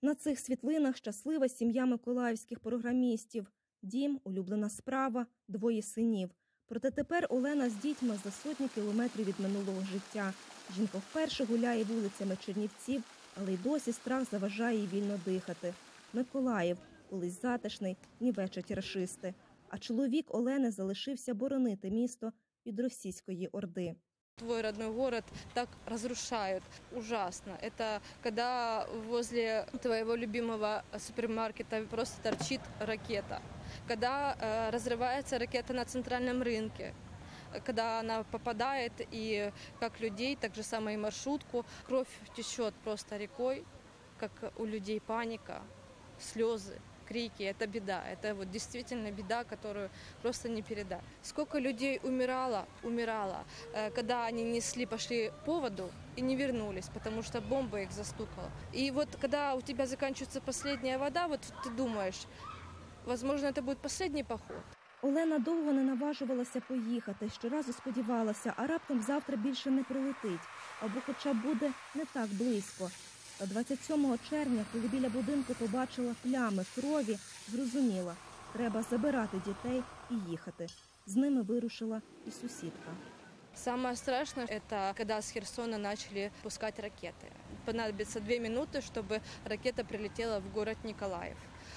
На цих світлинах щаслива сім'я миколаївських програмістів. Дім, улюблена справа, 2 синів. Проте тепер Олена з дітьми за сотні кілометрів від минулого життя. Жінка вперше гуляє вулицями Чернівців, але й досі страх заважає їй вільно дихати. Миколаїв, колись затишний, нівечать рашисти. А чоловік Олени залишився боронити місто від російської орди. Твой родной город так разрушают. Ужасно. Это когда возле твоего любимого супермаркета просто торчит ракета. Когда разрывается ракета на центральном рынке. Когда она попадает и как людей, так же самое и маршрутку. Кровь течет просто рекой, как у людей паника, слезы. Крики – это беда, это вот действительно беда, которую просто не передать. Сколько людей умирало, когда они пошли по воду и не вернулись, потому что бомба их застукала. И вот когда у тебя заканчивается последняя вода, вот ты думаешь, возможно, это будет последний поход. Олена довго не наважувалася поїхати, щоразу сподівалася, а раптом завтра більше не прилетить, або хоча б буде не так близько. Та 27 червня, коли біля будинку побачила плями крові, зрозуміла – треба забирати дітей і їхати. З ними вирушила і сусідка. Самое страшное – это когда с Херсона начали пускать ракеты. Понадобится 2 минуты, чтобы ракета прилетела в город Николаев.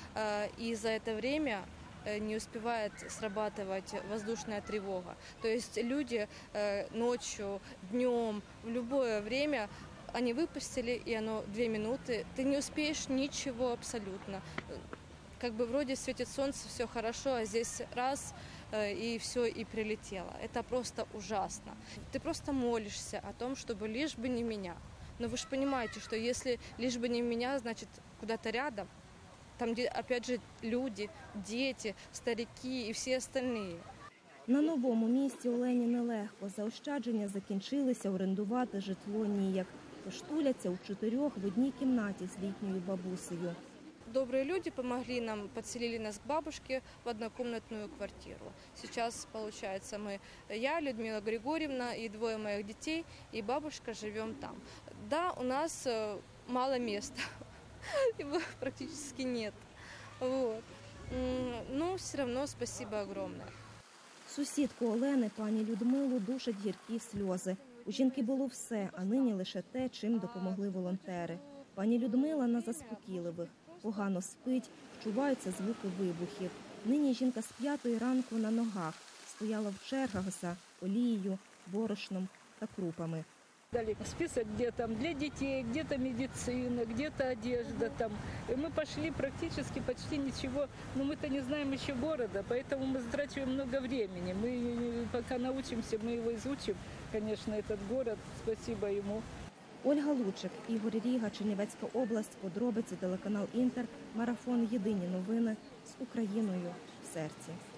И за это время не успевает срабатывать воздушная тревога. То есть люди ночью, днем, в любое время – они выпустили, и оно 2 минуты. Ты не успеешь ничего абсолютно. Как бы вроде светит солнце, все хорошо, а здесь раз, и все, и прилетело. Это просто ужасно. Ты просто молишься о том, чтобы лишь бы не меня. Но вы же понимаете, что если лишь бы не меня, значит куда-то рядом, там, где, опять же, люди, дети, старики и все остальные. На новому місці Олені нелегко. Заощадження закінчилися, орендувати житло ніяк. Тож туляться у 4 в одній кімнаті з літньою бабусею. Добрые люди помогли нам, подселили нас к бабушке в однокомнатную квартиру. Сейчас, получается, я, Людмила Григорьевна и 2 моих детей, и бабушка живем там. Да, у нас мало места, его практически нет. Вот. Но все равно спасибо огромное. Сусідку Олени, пані Людмилу, душать гіркі сльози. У жінки було все, а нині лише те, чим допомогли волонтери. Пані Людмила на заспокійливих. Погано спить, вчуваються звуки вибухів. Нині жінка з 5 ранку на ногах. Стояла в чергах за олією, борошном та крупами. Дали список, где там для детей, где-то медицина, где-то одежда там. И мы пошли практически почти ничего, но мы-то не знаем еще города, поэтому мы затрачиваем много времени. Мы пока научимся, мы его изучим, конечно, этот город, спасибо ему. Ольга Лучик, Ігор Ріга, Чернівецька область, подробиці, телеканал Інтер, марафон «Єдині новини» з Україною в серці.